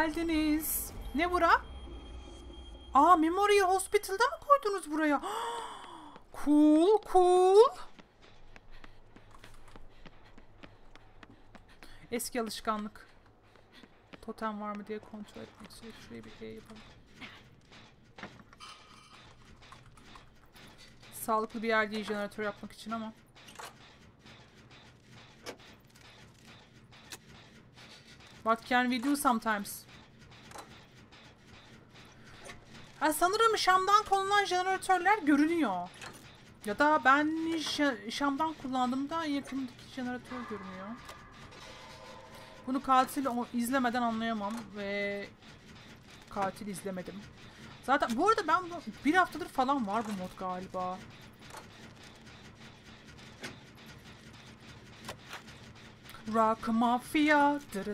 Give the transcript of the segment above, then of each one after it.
geldiniz. Ne bura? Aa, Memorial Hospital'da mı koydunuz buraya? Cool, cool. Eski alışkanlık. Totem var mı diye kontrol etmek için şuraya bir şey yapalım. Sağlıklı bir yer değil jeneratör yapmak için ama. What can we do sometimes? Ha, sanırım Şam'dan konulan jeneratörler görünüyor. Ya da ben Şam'dan kullandığımda yakındaki jeneratör görünüyor. Bunu katil izlemeden anlayamam ve katil izlemedim. Zaten bu arada ben bir haftadır falan var bu mod galiba. Rock Mafia.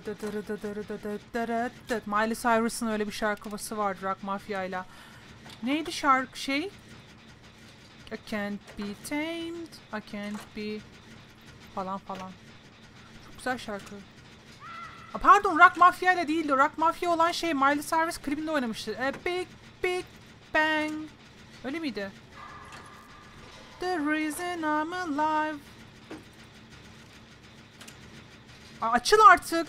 Miley Cyrus'ın öyle bir şarkısı vardı Rock Mafia ile. Neydi şarkı şey? I can't be tamed. I can't be falan falan. Çok güzel şarkı. Pardon, Rock Mafia ile değildi. Rock Mafia olan şey Miley Cyrus klibinde oynamıştı. A Big Big Bang. Öyle miydi? The reason I'm alive. Açıl artık.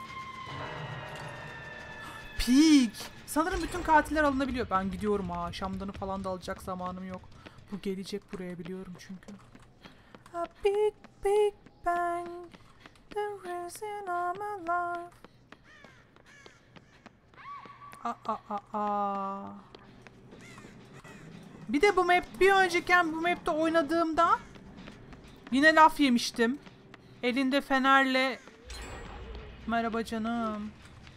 Pig. Sanırım bütün katiller alınabiliyor. Ben gidiyorum ha. Şamdanı falan da alacak zamanım yok. Bu gelecek buraya biliyorum çünkü. A big big bang. The reason I'm alive. Bir de bu map, bir önceki bu map'te oynadığımda yine laf yemiştim. Elinde fenerle. Merhaba canım.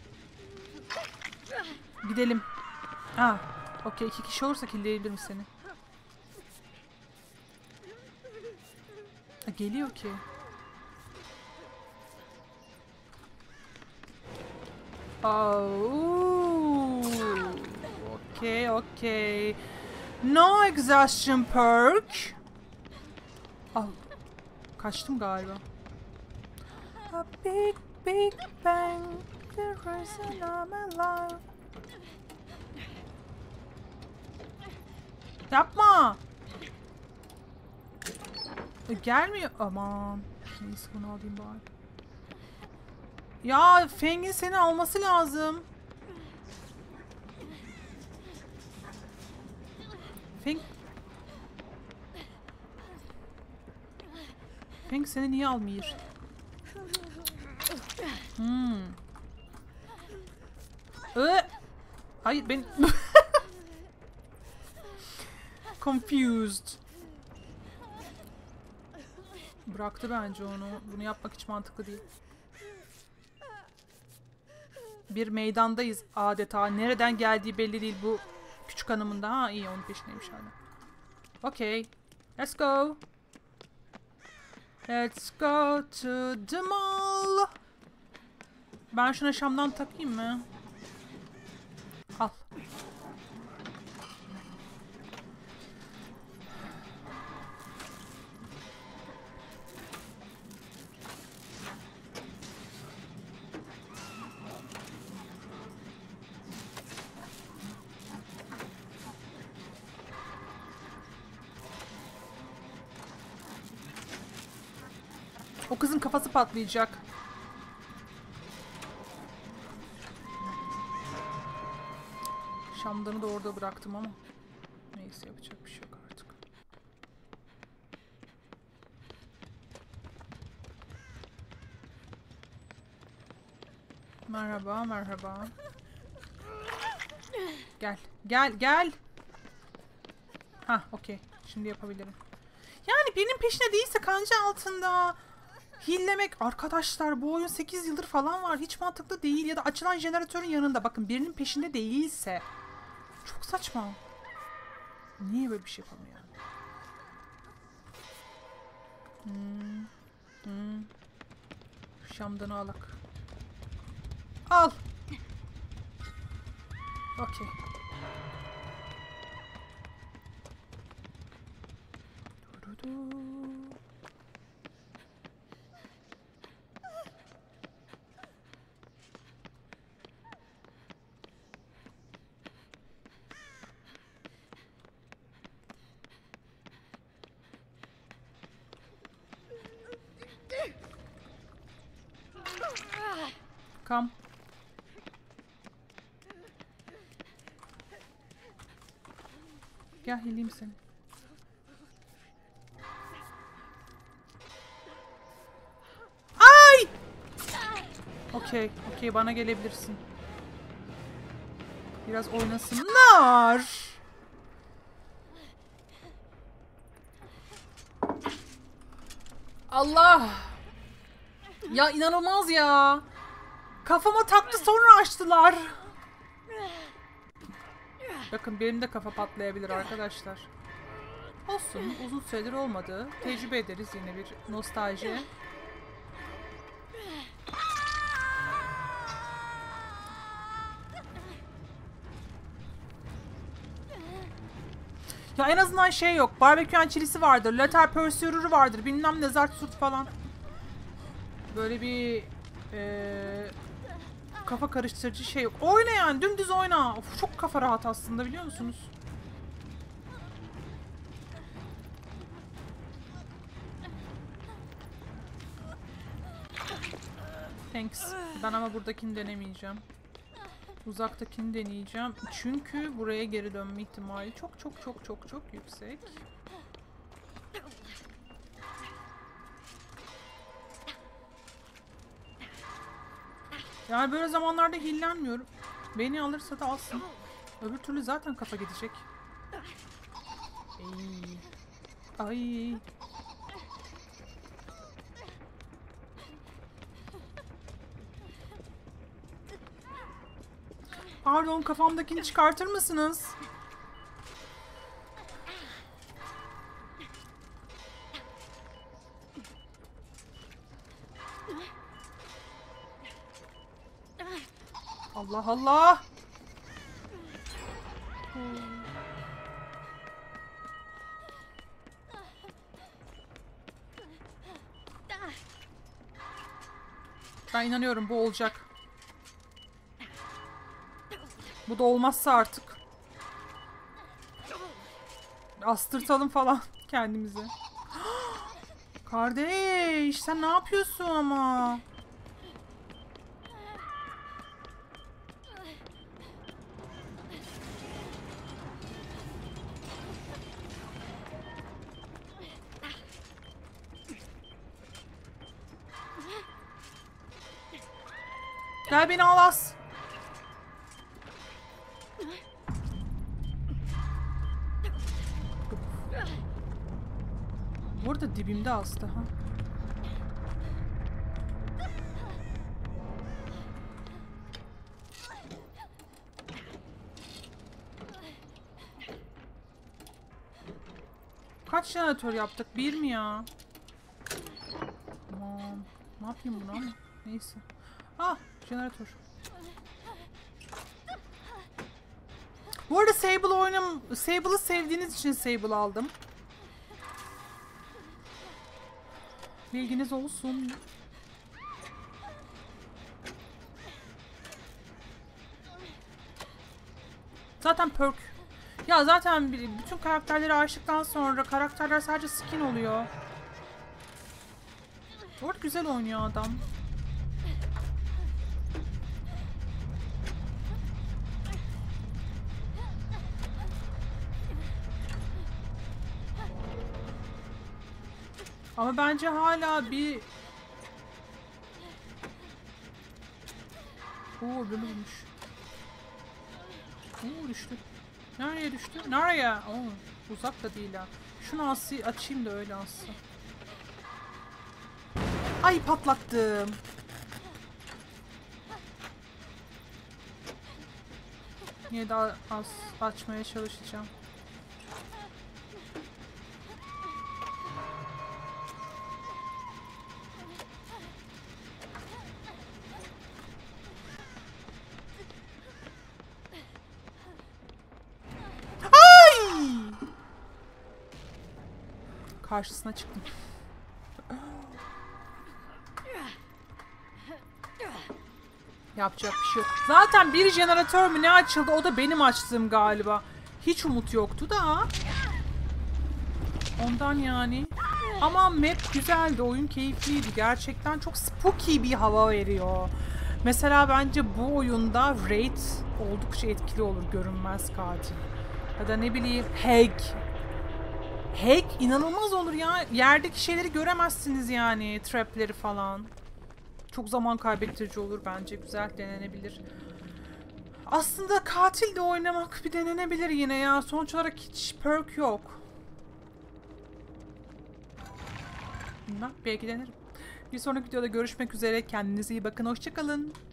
Gidelim. Okey, 2 kişi olursa killeyebilirim seni. Geliyor ki. Okay. No exhaustion perk. Kaçtım galiba. A big big bang. The reason I'm alive. Yapma. Gelmiyor. Aman. Neyse, bunu alayım bari. Ya Feng'in seni alması lazım. Feng seni niye almıyor? Hayır, ben confused. Bıraktı bence onu. Bunu yapmak hiç mantıklı değil. Bir meydandayız adeta. Nereden geldiği belli değil bu küçük hanımın da. Ha iyi, onun peşindeymiş hala. Okay. Let's go. Let's go to the mall. Ben şuna Şam'dan takayım mı? Al. O kızın kafası patlayacak. Şamdanı da orada bıraktım ama. Neyse, yapacak bir şey yok artık. Merhaba, merhaba. Gel, gel, gel. Okey. Şimdi yapabilirim. Yani benim peşine değilse kanca altında hillemek, arkadaşlar bu oyun 8 yıldır falan var. Hiç mantıklı değil. Ya da açılan jeneratörün yanında. Bakın, birinin peşinde değilse. Çok saçma. Niye böyle bir şey yapalım yani? Şamdanı alak. Al. Okey. kankam. Gel hileyim seni. Ay! Okey. Okey, bana gelebilirsin. Biraz oynasınlar. Allah! Ya inanılmaz ya. Kafama taktı, sonra açtılar. Bakın benim de kafa patlayabilir arkadaşlar. Olsun, uzun süredir olmadı. Tecrübe ederiz, yine bir nostalji. Ya en azından şey yok. Barbekü çilisi vardır. Later pursuer'ı vardır. Bilmem ne zart surt falan. Böyle bir kafa karıştırıcı şey yok. Oyna yani. Dümdüz oyna. Of, çok kafa rahat aslında, biliyor musunuz? Thanks. Ben ama buradakini denemeyeceğim. Uzaktakini deneyeceğim. Çünkü buraya geri dönme ihtimali çok çok çok çok çok yüksek. Yani böyle zamanlarda hillenmiyorum. Beni alırsa da alsın. Öbür türlü zaten kafa gidecek. Ay. Ay. Pardon, kafamdakini çıkartır mısınız? Allah Allah. Ben inanıyorum bu olacak. Bu da olmazsa artık astırtalım falan kendimizi. Kardeş, sen ne yapıyorsun ama? Gel beni al as. Burada dibimde astı ha. Kaç jeneratör yaptık? Bir mi ya? Aman. Ne yapayım bunu ama? Neyse. Ah, jeneratör. Bu arada Sable'ı sevdiğiniz için Sable aldım. Bilginiz olsun. Zaten perk. Ya zaten bütün karakterleri açtıktan sonra karakterler sadece skin oluyor. Orada güzel oynuyor adam. Ama bence hala bir... Oo, bölünmüş. Oo, düştü. Nereye düştü? Nereye? Oo, uzak da değil ha. Şunu açayım da öyle alsın. Ay, patlattım. Yine daha az açmaya çalışacağım. Karşısına çıktım. Yapacak bir şey yok. Zaten bir jeneratör mü ne açıldı? O da benim açtığım galiba. Hiç umut yoktu da. Ondan yani. Ama map güzeldi. Oyun keyifliydi. Gerçekten çok spooky bir hava veriyor. Mesela bence bu oyunda Raid oldukça etkili olur, görünmez katil. Ya da ne bileyim Hack. Hack inanılmaz olur ya. Yerdeki şeyleri göremezsiniz yani. Trapleri falan. Çok zaman kaybettirici olur bence. Güzel denenebilir. Aslında katil de oynamak bir denenebilir yine ya. Sonuç olarak hiç perk yok. Bilmem, belki denerim. Bir sonraki videoda görüşmek üzere. Kendinize iyi bakın. Hoşça kalın.